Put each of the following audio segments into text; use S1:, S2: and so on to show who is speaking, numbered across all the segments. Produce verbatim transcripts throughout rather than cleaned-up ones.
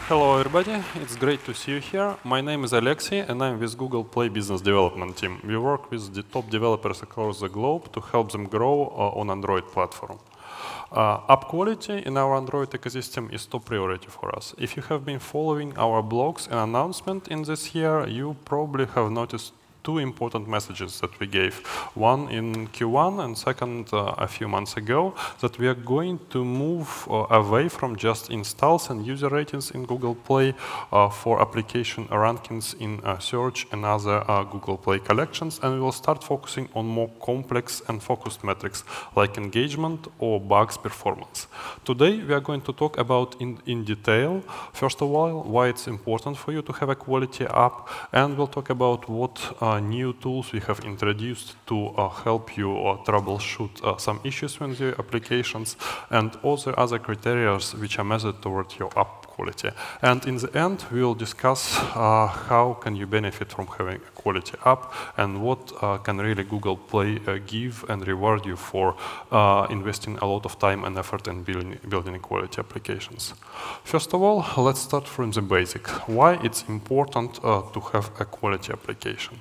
S1: Hello, everybody. It's great to see you here. My name is Alexey, and I'm with Google Play Business Development Team. We work with the top developers across the globe to help them grow uh, on Android platform. Uh, app quality in our Android ecosystem is top priority for us. If you have been following our blogs and announcement in this year, you probably have noticed two important messages that we gave. One in Q one and second uh, a few months ago, that we are going to move uh, away from just installs and user ratings in Google Play uh, for application rankings in uh, search and other uh, Google Play collections, and we will start focusing on more complex and focused metrics like engagement or bugs performance. Today we are going to talk about in, in detail, first of all, why it's important for you to have a quality app, and we'll talk about what uh, Uh, new tools we have introduced to uh, help you uh, troubleshoot uh, some issues with your applications, and also other criteria which are measured toward your app quality. And in the end, we will discuss uh, how can you benefit from having a quality app and what uh, can really Google Play uh, give and reward you for uh, investing a lot of time and effort in building, building quality applications. First of all, let's start from the basic. Why it's important uh, to have a quality application?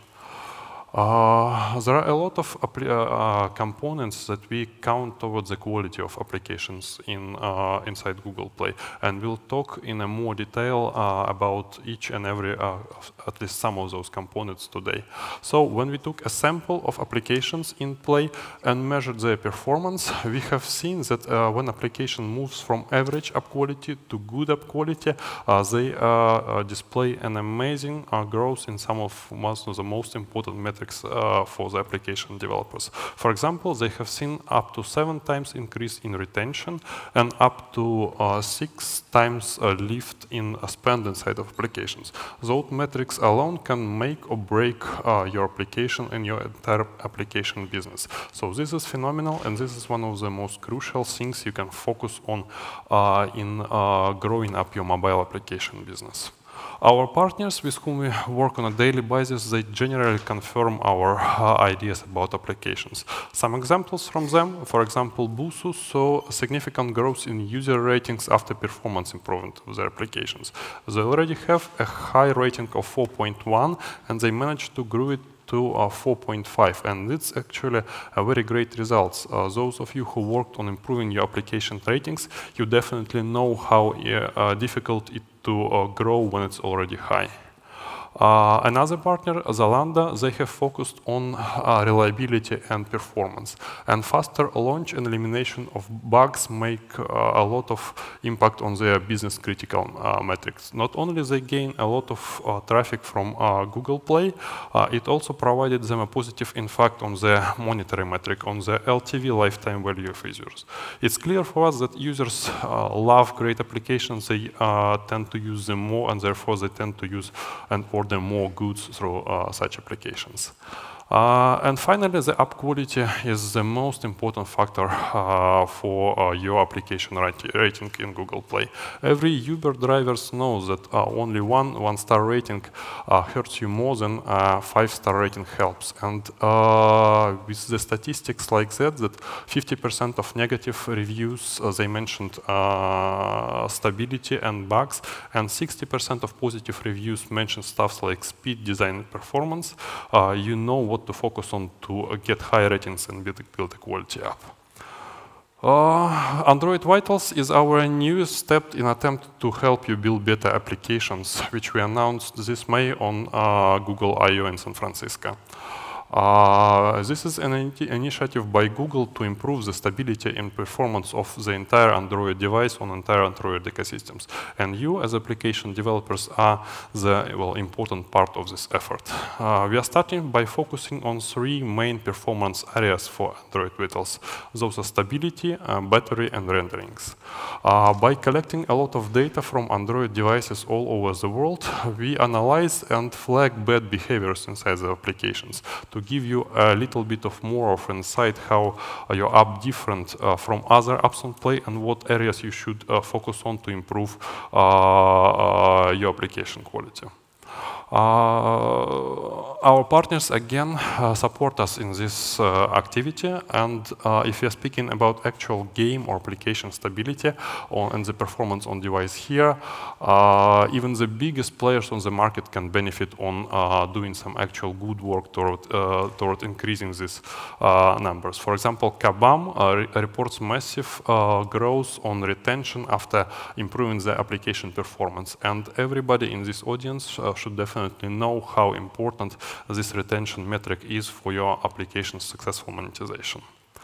S1: Uh, there are a lot of uh, uh, components that we count towards the quality of applications in, uh, inside Google Play, and we'll talk in a more detail uh, about each and every, uh, at least some of those components today. So when we took a sample of applications in Play and measured their performance, we have seen that uh, when application moves from average app quality to good app quality, uh, they uh, uh, display an amazing uh, growth in some of most of the most important metrics Uh, for the application developers. For example, they have seen up to seven times increase in retention and up to uh, six times uh, lift in uh, spend inside of applications. Those metrics alone can make or break uh, your application and your entire application business. So this is phenomenal, and this is one of the most crucial things you can focus on uh, in uh, growing up your mobile application business. Our partners with whom we work on a daily basis, they generally confirm our uh, ideas about applications. Some examples from them, for example, Busuu saw significant growth in user ratings after performance improvement of their applications. They already have a high rating of four point one, and they managed to grow it to uh, four point five, and it's actually a very great results. Uh, those of you who worked on improving your application ratings, you definitely know how uh, difficult it to uh, grow when it's already high. Uh, another partner, Zalando, they have focused on uh, reliability and performance. And faster launch and elimination of bugs make uh, a lot of impact on their business critical uh, metrics. Not only they gain a lot of uh, traffic from uh, Google Play, uh, it also provided them a positive impact on their monitoring metric, on the L T V, lifetime value of users. It's clear for us that users uh, love great applications, they uh, tend to use them more, and therefore they tend to use and order more goods through uh, such applications. Uh, and finally, the app quality is the most important factor uh, for uh, your application rating in Google Play. Every Uber driver knows that uh, only one one-star rating uh, hurts you more than uh, five-star rating helps. And uh, with the statistics like that, that fifty percent of negative reviews, uh, they mentioned uh, stability and bugs, and sixty percent of positive reviews mentioned stuff like speed, design, and performance. Uh, you know what to focus on to uh, get high ratings and build, build a quality app. Uh, Android Vitals is our newest step in attempt to help you build better applications, which we announced this May on uh, Google I O in San Francisco. Uh, this is an in initiative by Google to improve the stability and performance of the entire Android device on entire Android ecosystems. And you, as application developers, are the well, important part of this effort. Uh, we are starting by focusing on three main performance areas for Android Vitals. Those are stability, uh, battery, and renderings. Uh, by collecting a lot of data from Android devices all over the world, we analyze and flag bad behaviors inside the applications to give you a little bit of more of insight how uh, your app different uh, from other apps on Play and what areas you should uh, focus on to improve uh, uh, your application quality. Uh, our partners again uh, support us in this uh, activity, and uh, if you're speaking about actual game or application stability or, and the performance on device here, uh, even the biggest players on the market can benefit on uh, doing some actual good work toward, uh, toward increasing these uh, numbers. For example, Kabam uh, re reports massive uh, growth on retention after improving the application performance, and everybody in this audience uh, should definitely know how important this retention metric is for your application's successful monetization.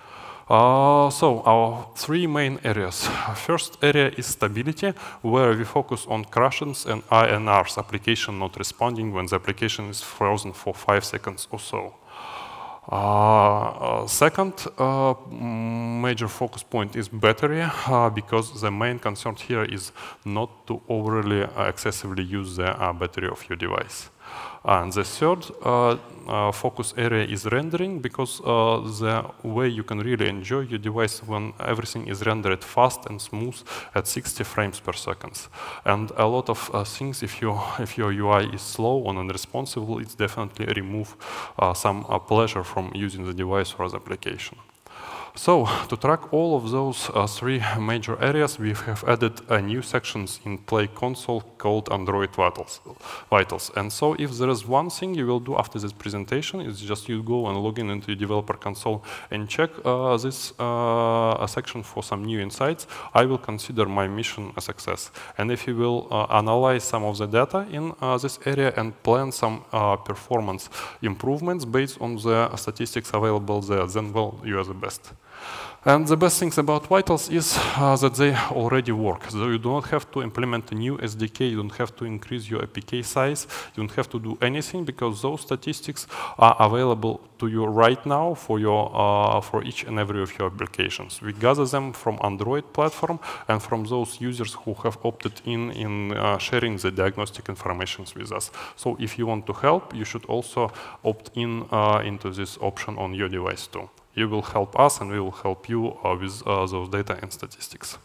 S1: Uh, so our three main areas. First area is stability, where we focus on crashes and I N Rs, application not responding when the application is frozen for five seconds or so. Uh, uh, second uh, major focus point is battery, uh, because the main concern here is not to overly uh, excessively use the uh, battery of your device. And the third uh, uh, focus area is rendering, because uh, the way you can really enjoy your device when everything is rendered fast and smooth at sixty frames per second. And a lot of uh, things, if, you, if your U I is slow or unresponsive, it's definitely remove uh, some uh, pleasure from using the device or the application. So, to track all of those uh, three major areas, we have added uh, new sections in Play Console called Android Vitals. Vitals. And so, if there is one thing you will do after this presentation, it's just you go and log in into your developer console and check uh, this uh, a section for some new insights. I will consider my mission a success. And if you will uh, analyze some of the data in uh, this area and plan some uh, performance improvements based on the statistics available there, then, well, you are the best. And the best things about Vitals is uh, that they already work. So you do not have to implement a new S D K, you don't have to increase your A P K size, you don't have to do anything, because those statistics are available to you right now for, your, uh, for each and every of your applications. We gather them from Android platform and from those users who have opted in in uh, sharing the diagnostic information with us. So if you want to help, you should also opt in uh, into this option on your device too. You will help us, and we will help you uh, with uh, those data and statistics.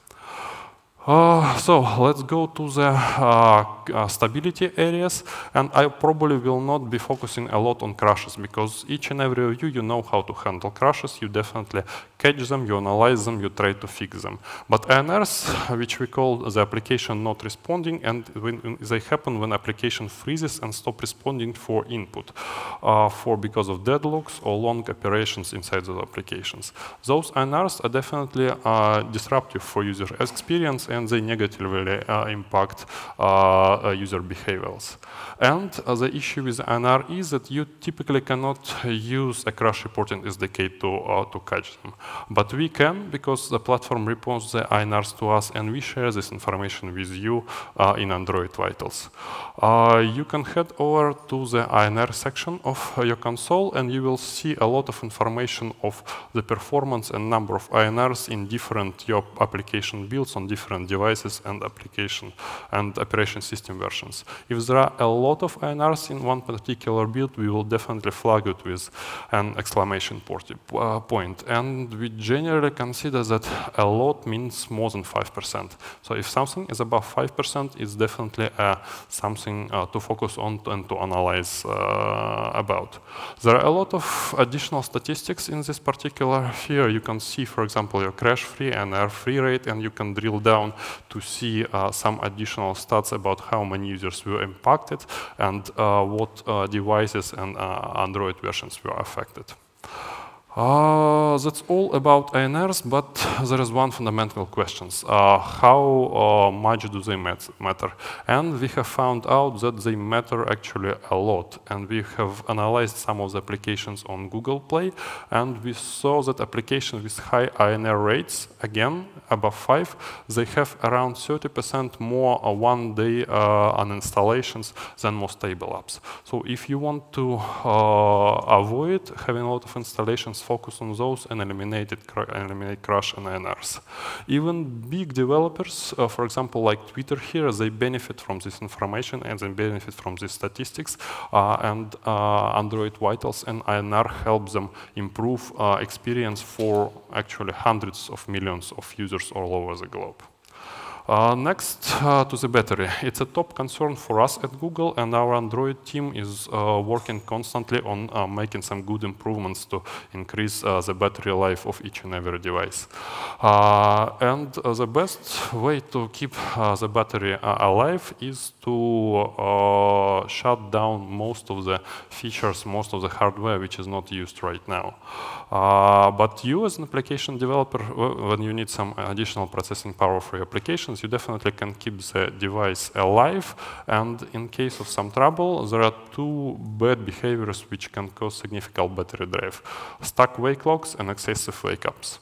S1: Uh, so let's go to the uh, uh, stability areas, and I probably will not be focusing a lot on crashes, because each and every of you, you know how to handle crashes. You definitely catch them, you analyze them, you try to fix them. But I N Rs, which we call the application not responding, and when they happen when application freezes and stop responding for input, uh, for because of deadlocks or long operations inside the applications. Those I N Rs are definitely uh, disruptive for user experience, and they negatively uh, impact uh, user behaviors. And uh, the issue with I N R is that you typically cannot use a crash reporting S D K to, uh, to catch them. But we can, because the platform reports the I N Rs to us, and we share this information with you uh, in Android Vitals. Uh, you can head over to the I N R section of uh, your console, and you will see a lot of information of the performance and number of I N Rs in different your application builds on different devices and application and operation system versions. If there are a lot of I N Rs in one particular build, we will definitely flag it with an exclamation point. And we generally consider that a lot means more than five percent. So if something is above five percent, it's definitely uh, something uh, to focus on and to analyze uh, about. There are a lot of additional statistics in this particular. Here you can see, for example, your crash-free and error-free rate, and you can drill down to see uh, some additional stats about how many users were impacted and uh, what uh, devices and uh, Android versions were affected. Uh, that's all about I N Rs, but there is one fundamental question. Uh, how uh, much do they mat matter? And we have found out that they matter actually a lot. And we have analyzed some of the applications on Google Play, and we saw that applications with high I N R rates, again, above five, they have around thirty percent more uh, one-day uh, uninstallations than more stable apps. So if you want to uh, avoid having a lot of installations, focus on those and eliminate, it, eliminate crash and I N Rs. Even big developers, uh, for example, like Twitter here, they benefit from this information and they benefit from these statistics. Uh, and uh, Android Vitals and I N R help them improve uh, experience for actually hundreds of millions of users all over the globe. Uh, next, uh, to the battery. It's a top concern for us at Google, and our Android team is uh, working constantly on uh, making some good improvements to increase uh, the battery life of each and every device. Uh, and uh, the best way to keep uh, the battery uh, alive is to uh, shut down most of the features, most of the hardware which is not used right now. Uh, but you as an application developer, when you need some additional processing power for your applications, you definitely can keep the device alive. And in case of some trouble, there are two bad behaviors which can cause significant battery drive: stuck wake locks and excessive wake ups.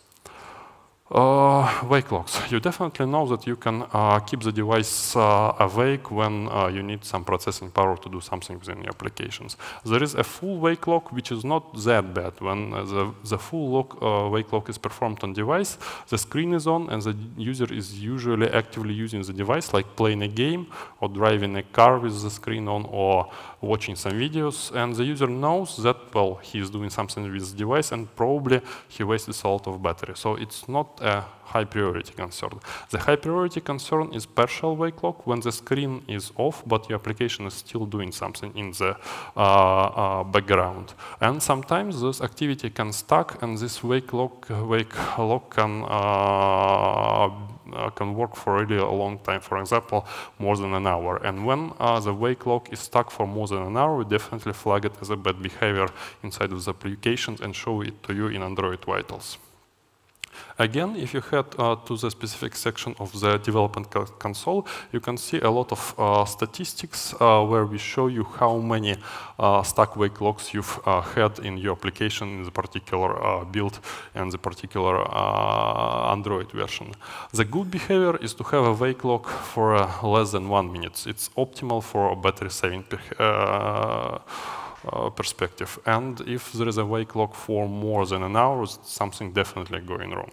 S1: Uh, wake locks. You definitely know that you can uh, keep the device uh, awake when uh, you need some processing power to do something within your applications. There is a full wake lock, which is not that bad. When uh, the, the full lock, uh, wake lock is performed on device, the screen is on and the user is usually actively using the device, like playing a game or driving a car with the screen on or watching some videos. And the user knows that, well, he is doing something with the device and probably he wastes a lot of battery. So it's not a high priority concern. The high priority concern is partial wake lock, when the screen is off, but your application is still doing something in the uh, uh, background. And sometimes this activity can stuck, and this wake lock, wake lock can uh, Uh, can work for really a long time, for example, more than an hour. And when uh, the wake lock is stuck for more than an hour, we definitely flag it as a bad behavior inside of the applications and show it to you in Android Vitals. Again, if you head uh, to the specific section of the development co console, you can see a lot of uh, statistics uh, where we show you how many uh, stuck wake locks you've uh, had in your application in the particular uh, build and the particular uh, Android version. The good behavior is to have a wake lock for uh, less than one minute. It's optimal for battery saving uh, Uh, perspective. And if there is a wake lock for more than an hour, something definitely going wrong.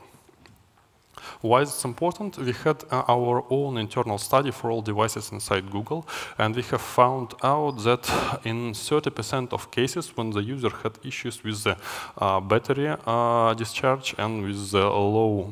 S1: Why is it important? We had uh, our own internal study for all devices inside Google, and we have found out that in thirty percent of cases, when the user had issues with the uh, battery uh, discharge and with the low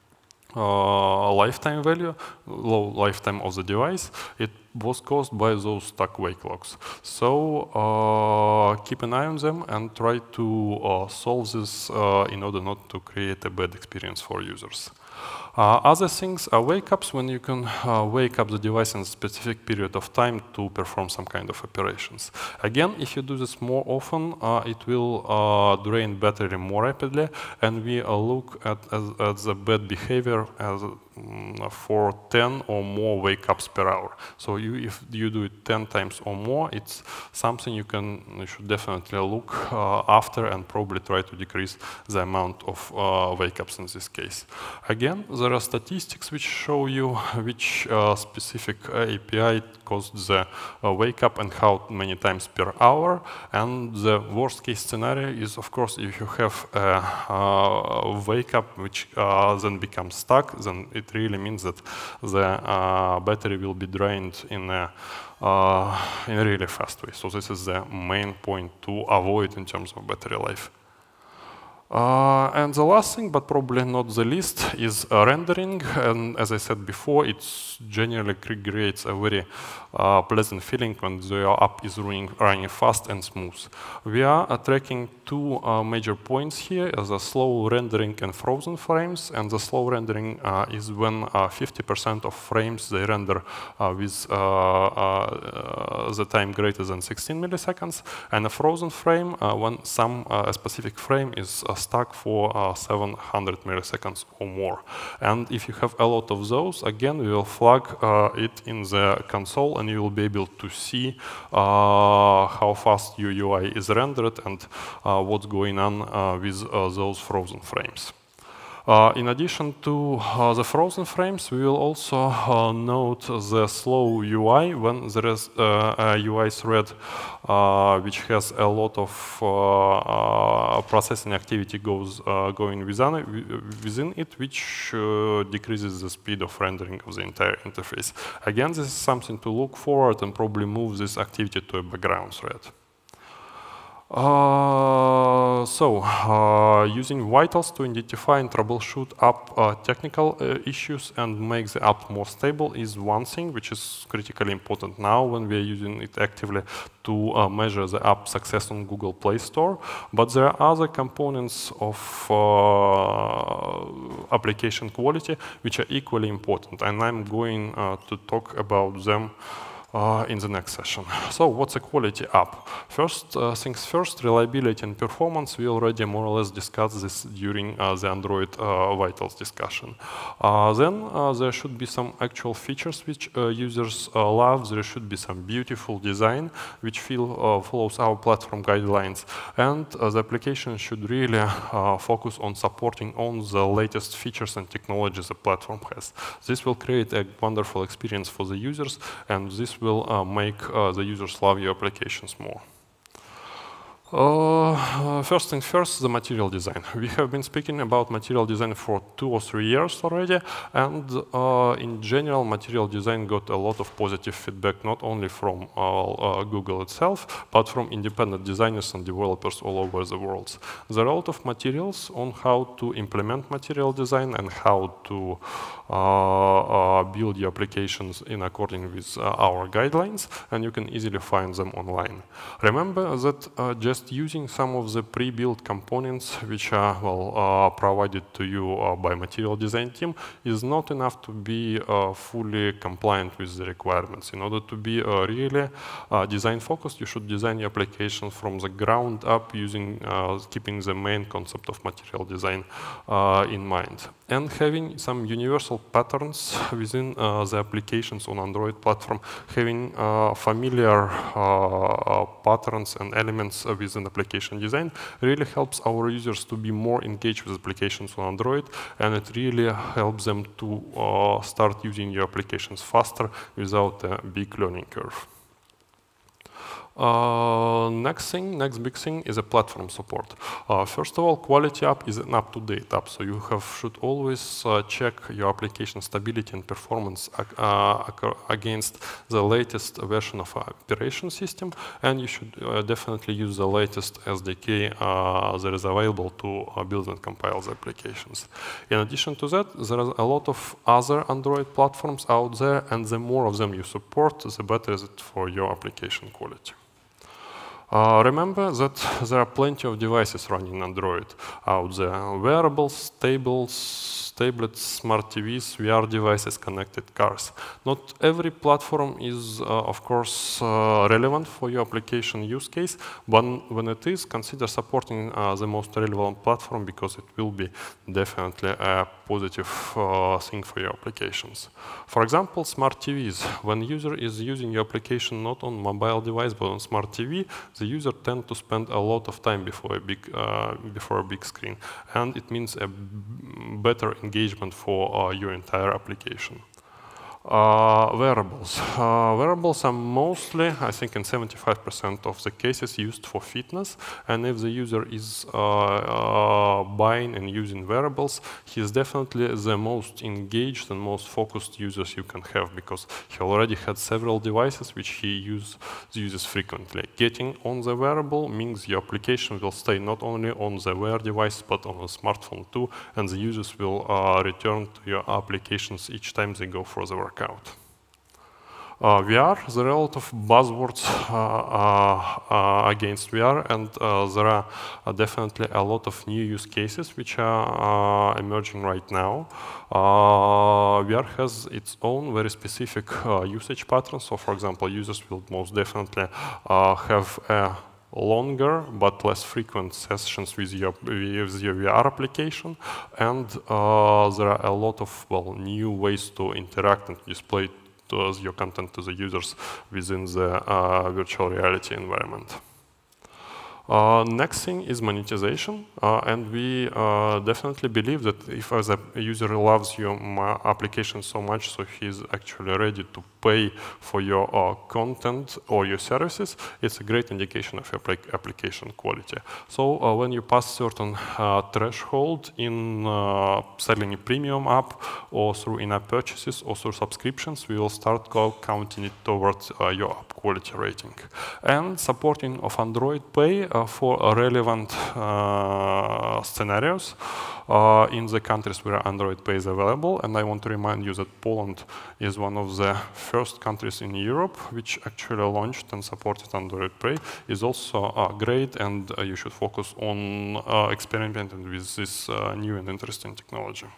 S1: Uh, lifetime value, low lifetime of the device, it was caused by those stuck wake locks. So uh, keep an eye on them and try to uh, solve this uh, in order not to create a bad experience for users. Uh, other things are wake ups, when you can uh, wake up the device in a specific period of time to perform some kind of operations. Again, if you do this more often, uh, it will uh, drain battery more rapidly, and we uh, look at, as, at the bad behavior as um, for ten or more wake ups per hour. So you, if you do it ten times or more, it's something you can you should definitely look uh, after and probably try to decrease the amount of uh, wake ups in this case. Again, there are statistics which show you which uh, specific A P I caused the uh, wake up and how many times per hour. And the worst case scenario is, of course, if you have a, a wake up which uh, then becomes stuck, then it really means that the uh, battery will be drained in a uh, in a really fast way. So this is the main point to avoid in terms of battery life. Uh, and the last thing, but probably not the least, is uh, rendering. And as I said before, it generally creates a very uh, pleasant feeling when your app is running, running fast and smooth. We are uh, tracking two uh, major points here, as a slow rendering and frozen frames. And the slow rendering uh, is when fifty percent uh, of frames they render uh, with uh, uh, the time greater than sixteen milliseconds. And a frozen frame uh, when some uh, specific frame is uh, stuck for uh, seven hundred milliseconds or more. And if you have a lot of those, again, we will flag uh, it in the console, and you will be able to see uh, how fast your U I is rendered and uh, what's going on uh, with uh, those frozen frames. Uh, in addition to uh, the frozen frames, we will also uh, note the slow U I when there is uh, a U I thread uh, which has a lot of uh, uh, processing activity goes uh, going within it, within it which uh, decreases the speed of rendering of the entire interface. Again, this is something to look forward and probably move this activity to a background thread. Uh, so, uh, using Vitals to identify and troubleshoot app uh, technical uh, issues and make the app more stable is one thing, which is critically important now when we are using it actively to uh, measure the app success on Google Play Store. But there are other components of uh, application quality which are equally important, and I'm going uh, to talk about them Uh, in the next session. So what's a quality app? First uh, things first, reliability and performance. We already more or less discussed this during uh, the Android uh, Vitals discussion. Uh, then uh, there should be some actual features which uh, users uh, love. There should be some beautiful design which feel, uh, follows our platform guidelines. And uh, the application should really uh, focus on supporting all the latest features and technologies the platform has. This will create a wonderful experience for the users, and this will uh, make uh, the users love your applications more. Uh, first things first, the material design. We have been speaking about material design for two or three years already, and uh, in general, material design got a lot of positive feedback, not only from uh, uh, Google itself, but from independent designers and developers all over the world. There are a lot of materials on how to implement material design and how to uh, uh, build your applications in accordance with uh, our guidelines, and you can easily find them online. Remember that uh, just using some of the pre-built components which are well uh, provided to you uh, by material design team is not enough to be uh, fully compliant with the requirements. In order to be uh, really uh, design focused, you should design your application from the ground up using uh, keeping the main concept of material design uh, in mind, and having some universal patterns within uh, the applications on Android platform, having uh, familiar uh, patterns and elements uh, within application design really helps our users to be more engaged with applications on Android, and it really helps them to uh, start using your applications faster without a big learning curve. Uh, next thing, next big thing is a platform support. Uh, first of all, quality app is an up-to-date app, so you have, should always uh, check your application stability and performance uh, against the latest version of operation system, and you should uh, definitely use the latest S D K uh, that is available to uh, build and compile the applications. In addition to that, there are a lot of other Android platforms out there, and the more of them you support, the better is it for your application quality. Uh, remember that there are plenty of devices running Android out there. Wearables, tablets, tablets, smart T Vs, V R devices, connected cars. Not every platform is, uh, of course, uh, relevant for your application use case, but when it is, consider supporting uh, the most relevant platform, because it will be definitely a positive uh, thing for your applications. For example, smart T Vs. When user is using your application not on mobile device but on smart T V, the user tends to spend a lot of time before a big uh, before a big screen, and it means a better engagement for uh, your entire application. Uh, wearables. Uh, wearables are mostly, I think in seventy-five percent of the cases, used for fitness, and if the user is uh, uh, buying and using wearables, he is definitely the most engaged and most focused users you can have, because he already had several devices which he use, uses frequently. Getting on the wearable means your application will stay not only on the Wear device but on the smartphone too, and the users will uh, return to your applications each time they go for the work out. Uh, V R, there are a lot of buzzwords uh, uh, uh, against V R, and uh, there are uh, definitely a lot of new use cases which are uh, emerging right now. Uh, V R has its own very specific uh, usage patterns. So, for example, users will most definitely uh, have a longer but less frequent sessions with your, with your V R application, and uh, there are a lot of well new ways to interact and display to your content to the users within the uh, virtual reality environment. Uh, next thing is monetization, uh, and we uh, definitely believe that if as a user loves your application so much, so he's actually ready to pay for your uh, content or your services, it's a great indication of your application quality. So uh, when you pass certain uh, threshold in uh, selling a premium app or through in-app purchases or through subscriptions, we will start counting it towards uh, your app quality rating. And supporting of Android Pay uh, for uh, relevant uh, scenarios uh, in the countries where Android Pay is available. And I want to remind you that Poland is one of the first countries in Europe which actually launched and supported Android Pay. Is also uh, great, and uh, you should focus on uh, experimenting with this uh, new and interesting technology.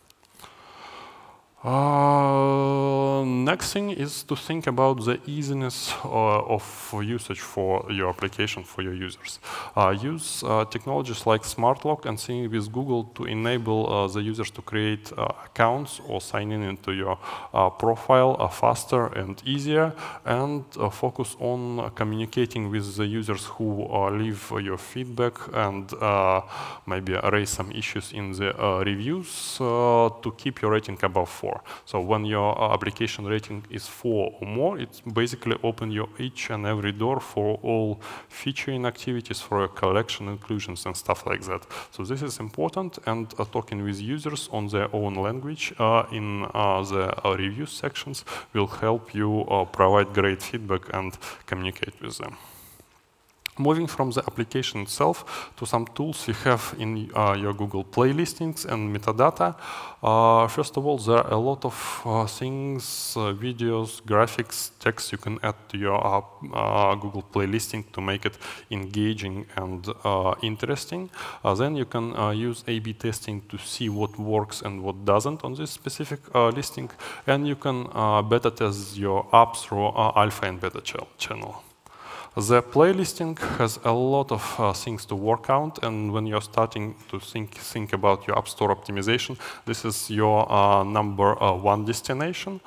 S1: Uh, next thing is to think about the easiness uh, of usage for your application, for your users. Uh, use uh, technologies like SmartLock and Sync with Google to enable uh, the users to create uh, accounts or sign in into your uh, profile uh, faster and easier, and uh, focus on uh, communicating with the users who uh, leave your feedback and uh, maybe raise some issues in the uh, reviews uh, to keep your rating above four. So when your uh, application rating is four or more, it's basically open your each and every door for all featuring activities, for your collection inclusions and stuff like that. So this is important, and uh, talking with users on their own language uh, in uh, the uh, review sections will help you uh, provide great feedback and communicate with them. Moving from the application itself to some tools you have in uh, your Google Play listings and metadata. Uh, first of all, there are a lot of uh, things, uh, videos, graphics, text you can add to your uh, uh, Google Play listing to make it engaging and uh, interesting. Uh, then you can uh, use A B testing to see what works and what doesn't on this specific uh, listing. And you can uh, beta test your app through uh, alpha and beta ch channel. The playlisting has a lot of uh, things to work out, and when you're starting to think, think about your App Store optimization, this is your uh, number uh, one destination.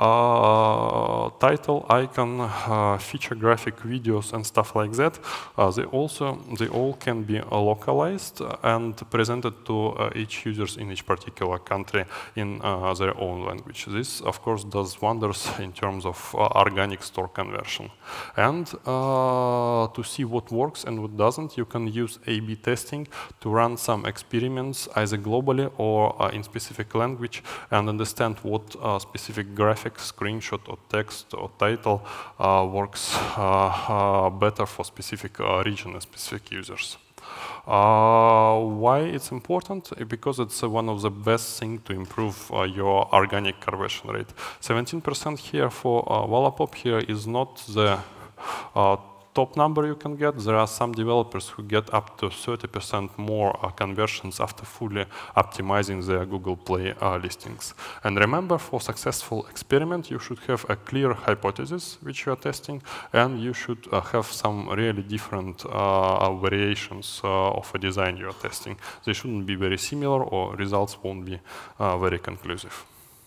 S1: Uh, title, icon, uh, feature graphic, videos, and stuff like that. Uh, they also they all can be uh, localized and presented to uh, each users in each particular country in uh, their own language. This, of course, does wonders in terms of uh, organic store conversion. And uh, Uh, to see what works and what doesn't, you can use A B testing to run some experiments either globally or uh, in specific language and understand what uh, specific graphic, screenshot, or text or title uh, works uh, uh, better for specific uh, region and specific users. Uh, why it's important? Because it's uh, one of the best things to improve uh, your organic conversion rate. seventeen percent here for uh, Wallapop here is not the Uh, top number you can get. There are some developers who get up to thirty percent more uh, conversions after fully optimizing their Google Play uh, listings. And remember, for successful experiment, you should have a clear hypothesis which you are testing, and you should uh, have some really different uh, variations uh, of a design you are testing. They shouldn't be very similar, or results won't be uh, very conclusive.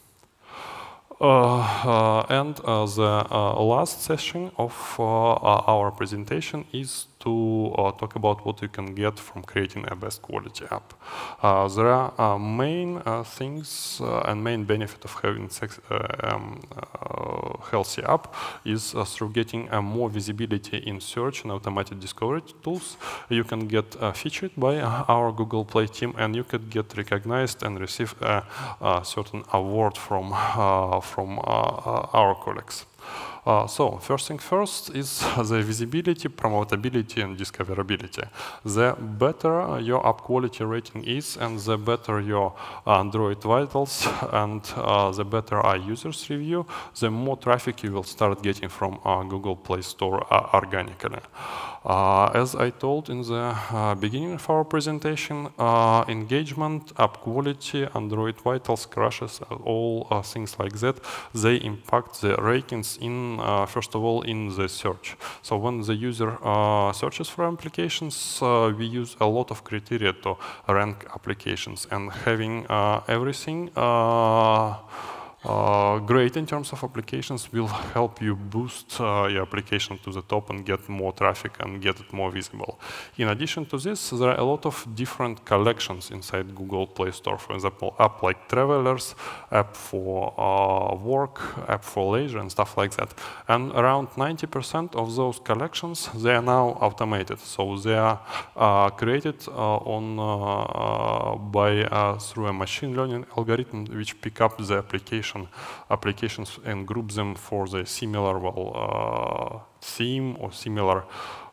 S1: Uh, uh, and uh, the uh, last session of uh, our presentation is to uh, talk about what you can get from creating a best quality app. Uh, there are uh, main uh, things uh, and main benefit of having sex, uh, um, uh, healthy app is uh, through getting uh, more visibility in search and automated discovery tools. You can get uh, featured by uh, our Google Play team, and you could get recognized and receive a, a certain award from uh, from uh, uh, our colleagues. Uh, so, first thing first is the visibility, promotability, and discoverability. The better your app quality rating is, and the better your Android vitals, and uh, the better our users review, the more traffic you will start getting from our Google Play Store uh, organically. Uh, as I told in the uh, beginning of our presentation, uh, engagement, app quality, Android vitals, crashes, all uh, things like that, they impact the ratings in, uh, first of all, in the search. So when the user uh, searches for applications, uh, we use a lot of criteria to rank applications, and having uh, everything uh, Uh, great in terms of applications will help you boost uh, your application to the top and get more traffic and get it more visible. In addition to this, there are a lot of different collections inside Google Play Store. For example, app like Travelers, app for uh, work, app for leisure, and stuff like that. And around ninety percent of those collections, they are now automated. So they are uh, created uh, on uh, by uh, through a machine learning algorithm which pick up the application applications and group them for the similar well, uh, theme or similar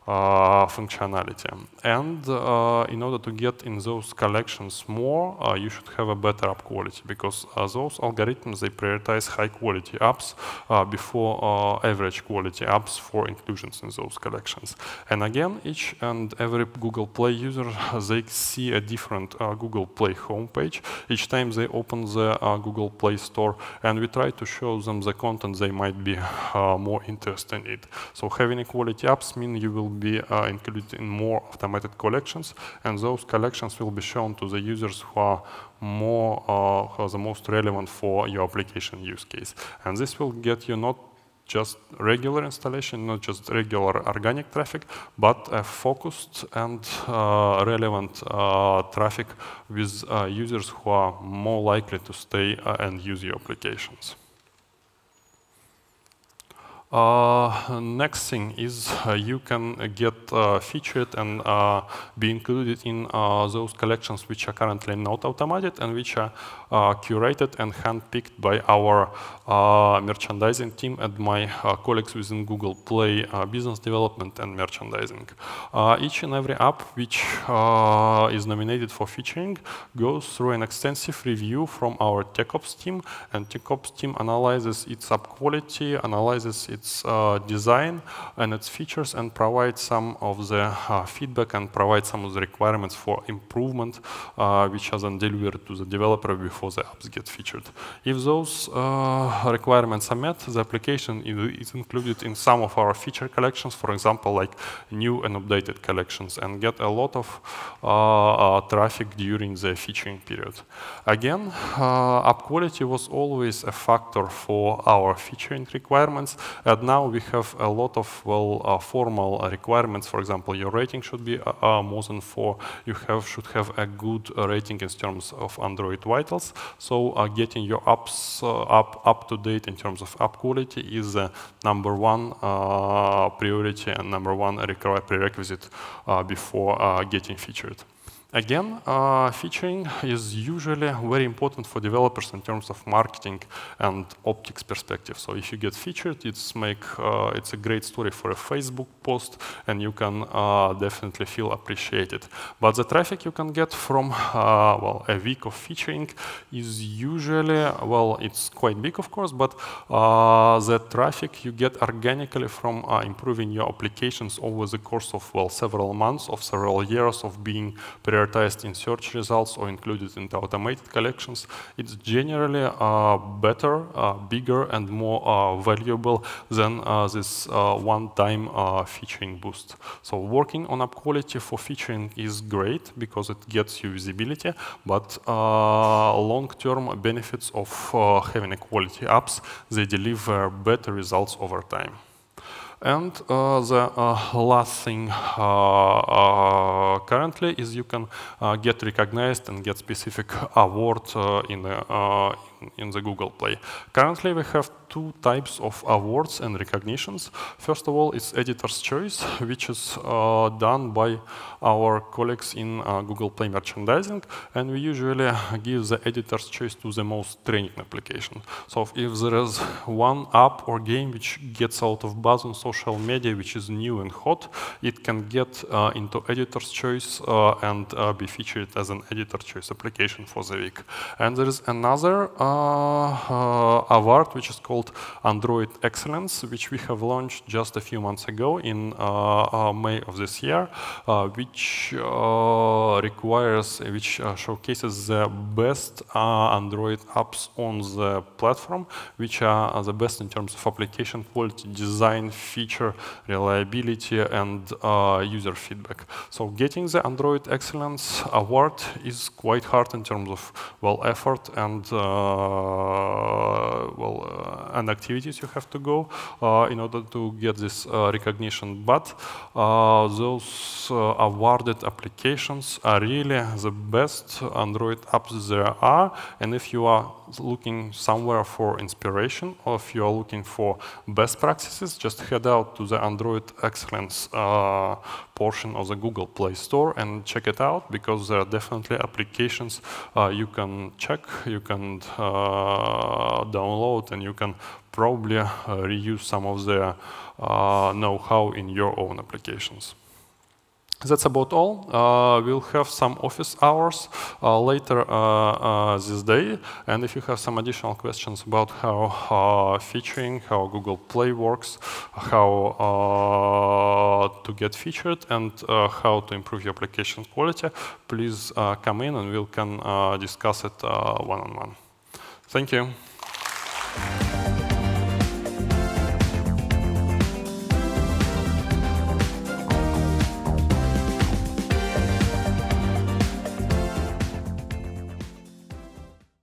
S1: uh, functionality. And uh, in order to get in those collections more, uh, you should have a better app quality, because uh, those algorithms, they prioritize high quality apps uh, before uh, average quality apps for inclusions in those collections. And again, each and every Google Play user, they see a different uh, Google Play homepage each time they open the uh, Google Play Store, and we try to show them the content they might be uh, more interested in. So having quality apps mean you will be uh, included in more automated collections, and those collections will be shown to the users who are more uh, who are the most relevant for your application use case. And this will get you not just regular installation, not just regular organic traffic, but a focused and uh, relevant uh, traffic with uh, users who are more likely to stay uh, and use your applications. Uh, next thing is uh, you can uh, get uh, featured and uh, be included in uh, those collections which are currently not automated and which are uh, curated and handpicked by our uh, merchandising team and my uh, colleagues within Google Play uh, business development and merchandising. Uh, each and every app which uh, is nominated for featuring goes through an extensive review from our TechOps team, and TechOps team analyzes its app quality, analyzes its its uh, design and its features, and provide some of the uh, feedback and provide some of the requirements for improvement uh, which are then delivered to the developer before the apps get featured. If those uh, requirements are met, the application is included in some of our feature collections, for example, like new and updated collections, and get a lot of uh, uh, traffic during the featuring period. Again, uh, app quality was always a factor for our featuring requirements. And now we have a lot of well uh, formal uh, requirements. For example, your rating should be uh, uh, more than four. You have should have a good uh, rating in terms of Android Vitals. So uh, getting your apps uh, up up to date in terms of app quality is the uh, number one uh, priority and number one prerequisite uh, before uh, getting featured. Again, uh, featuring is usually very important for developers in terms of marketing and optics perspective. So if you get featured, it's make uh, it's a great story for a Facebook post, and you can uh, definitely feel appreciated. But the traffic you can get from uh, well a week of featuring is usually well it's quite big, of course, but uh, the traffic you get organically from uh, improving your applications over the course of well several months of several years of being prioritized in search results or included in the automated collections. It's generally uh, better, uh, bigger, and more uh, valuable than uh, this uh, one-time uh, featuring boost. So working on app quality for featuring is great because it gets you visibility, but uh, long-term benefits of uh, having a quality apps, they deliver better results over time. And uh, the uh, last thing uh, uh, currently is you can uh, get recognized and get specific award uh, in, the, uh, in the Google Play. Currently, we have two types of awards and recognitions. First of all, it's Editor's Choice, which is uh, done by our colleagues in uh, Google Play Merchandising, and we usually give the Editor's Choice to the most trending application. So if there is one app or game which gets out of buzz on social media, which is new and hot, it can get uh, into Editor's Choice uh, and uh, be featured as an Editor's Choice application for the week. And there is another uh, uh, award which is called Android Excellence, which we have launched just a few months ago in uh, uh, May of this year, uh, which uh, requires, which uh, showcases the best uh, Android apps on the platform, which are uh, the best in terms of application quality, design, feature, reliability, and uh, user feedback. So getting the Android Excellence Award is quite hard in terms of well effort and uh, well. Uh, and activities you have to go uh, in order to get this uh, recognition. But uh, those uh, awarded applications are really the best Android apps there are. And if you are looking somewhere for inspiration, or if you are looking for best practices, just head out to the Android Excellence uh, portion of the Google Play Store and check it out, because there are definitely applications uh, you can check, you can uh, download, and you can probably uh, reuse some of the uh, know-how in your own applications. That's about all. Uh, we'll have some office hours uh, later uh, uh, this day. And if you have some additional questions about how uh, featuring, how Google Play works, how uh, to get featured, and uh, how to improve your application quality, please uh, come in and we can uh, discuss it uh, one-on-one. Thank you.